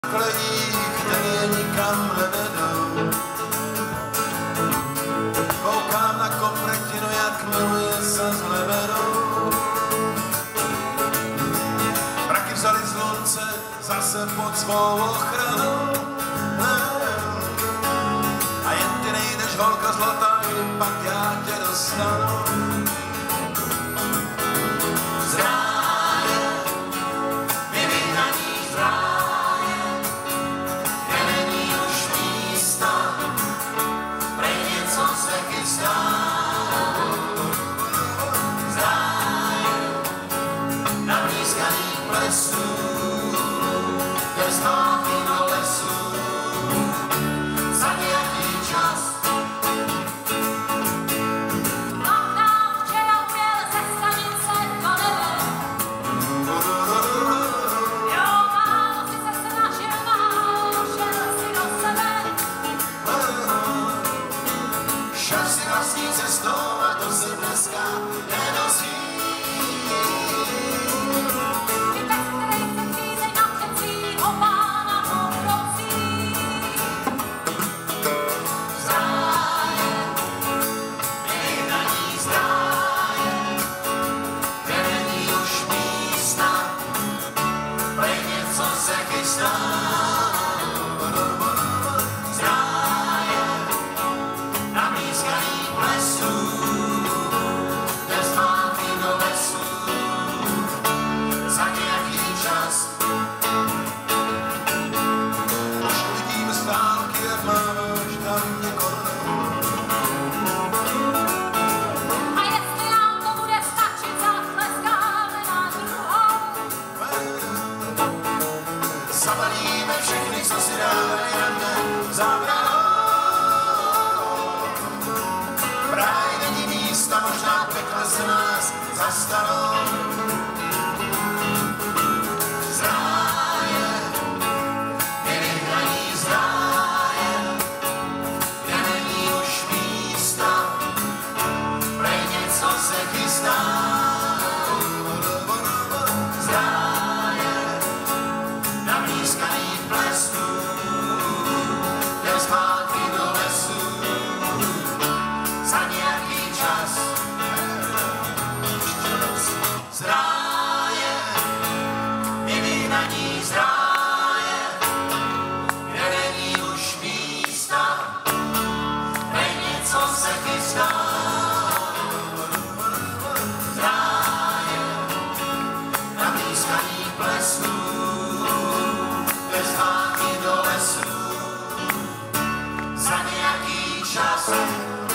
kolejích, které nikam nevedou. Koukám na kopretinu, jak miluje se s leverou. Mraky vzali slunce zase pod svou ochranou. A jen ty nejdeš, holka zlatá, pak já tě dostanu. Zabalíme všechny, co si dávají rande zábranou. Právě není místa, možná pekle se nás zastanou. Z ráje, nevyhraní z ráje, kde není už místa, prej něco se chystá. Za nějaký čas